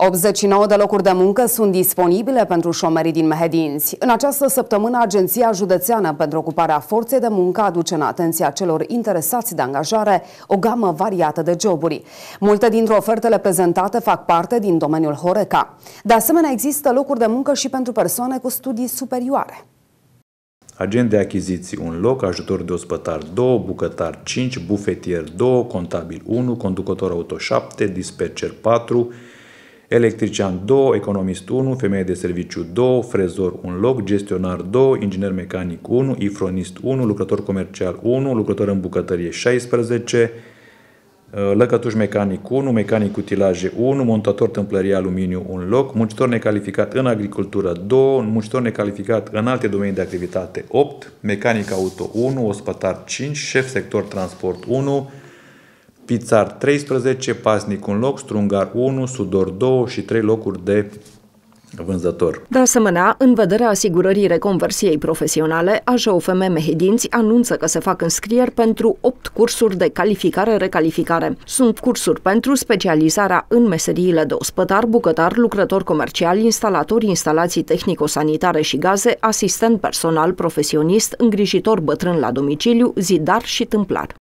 89 de locuri de muncă sunt disponibile pentru șomerii din Mehedinți. În această săptămână, Agenția Județeană pentru Ocuparea Forței de Muncă aduce în atenția celor interesați de angajare o gamă variată de joburi. Multe dintre ofertele prezentate fac parte din domeniul Horeca. De asemenea, există locuri de muncă și pentru persoane cu studii superioare. Agent de achiziții 1 loc, ajutor de ospătar 2, bucătar 5, bufetier 2, contabil 1, conducător auto 7, dispecer 4, electrician 2, economist 1, femeie de serviciu 2, frezor 1 loc, gestionar 2, inginer mecanic 1, ifronist 1, lucrător comercial 1, lucrător în bucătărie 16, lăcătuș mecanic 1, mecanic utilaje 1, montator tâmplărie aluminiu 1 loc, muncitor necalificat în agricultură 2, muncitor necalificat în alte domenii de activitate 8, mecanic auto 1, ospătar 5, șef sector transport 1, pizzar 13, pasnic 1 loc, strungar 1, sudor 2 și 3 locuri de vânzător. De asemenea, în vederea asigurării reconversiei profesionale, AJOFM Mehedinți anunță că se fac înscrieri pentru 8 cursuri de calificare-recalificare. Sunt cursuri pentru specializarea în meseriile de ospătar, bucătar, lucrător comercial, instalator, instalații tehnico-sanitare și gaze, asistent personal profesionist, îngrijitor bătrân la domiciliu, zidar și tâmplar.